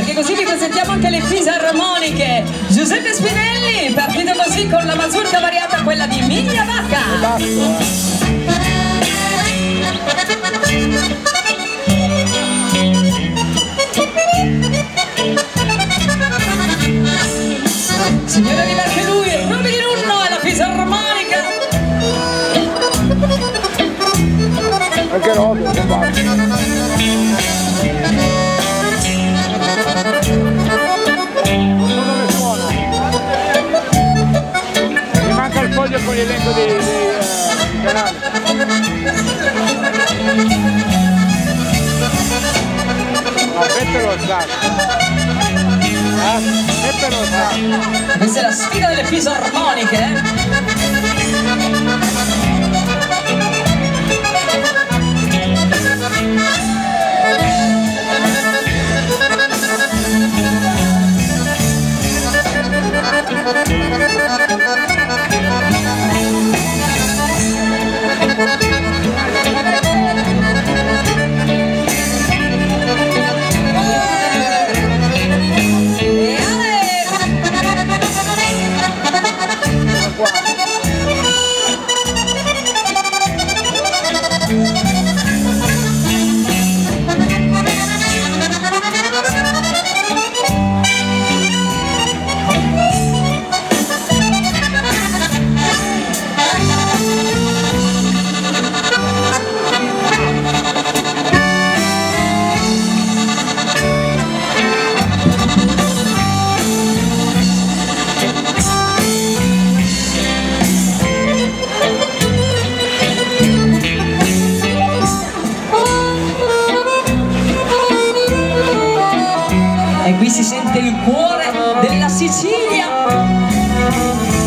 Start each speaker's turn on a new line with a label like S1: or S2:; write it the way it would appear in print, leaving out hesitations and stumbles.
S1: perché così vi presentiamo anche le fisarmoniche. Giuseppe Spinelli, partito così con la mazurka variata, quella di Miglia Vacca. Signore di anche lui, Rubi di Nunno e la fisarmonica.
S2: Anche Robby, che faccio? Dove suona? Mi manca il foglio con l'elenco dei canali. No, mettelo
S1: Questa è la sfida delle fisarmoniche. E qui si sente il cuore della Sicilia.